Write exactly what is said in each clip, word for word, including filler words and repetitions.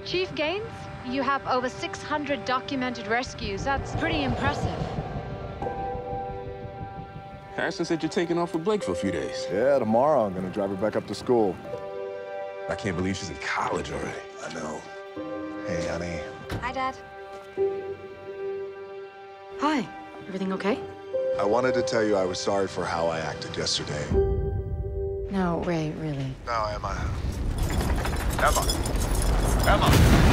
Chief Gaines, you have over six hundred documented rescues. That's pretty impressive. Harrison said you're taking off with Blake for a few days. Yeah, tomorrow I'm gonna drive her back up to school. I can't believe she's in college already. I know. Hey, honey. Hi, Dad. Hi. Everything okay? I wanted to tell you I was sorry for how I acted yesterday. No, Ray, really. No, Emma. Emma. Emma.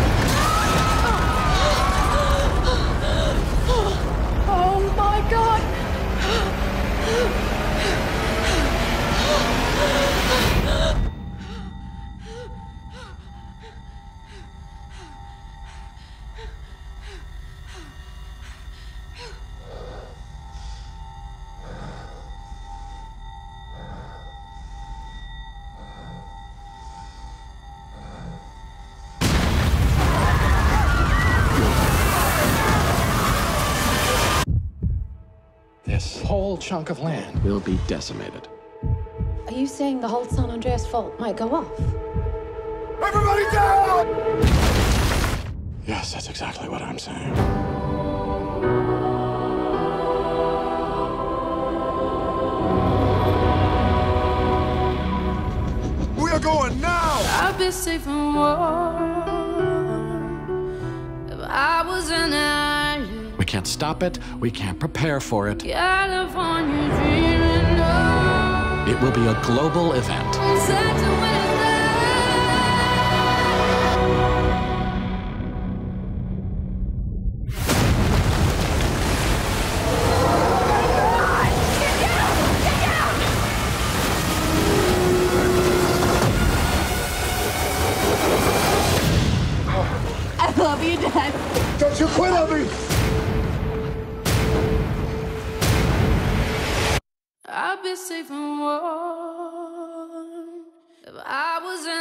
Oh, my God! This whole chunk of land will be decimated. Are you saying the whole San Andreas fault might go off? Everybody down! Yes, that's exactly what I'm saying. We are going now! I'd be safe and warm if I was an island. We can't stop it. We can't prepare for it. California dreaming of. It will be a global event. Set to win it. I love you, Dad. Don't you quit on me! I'd be safe and warm if I was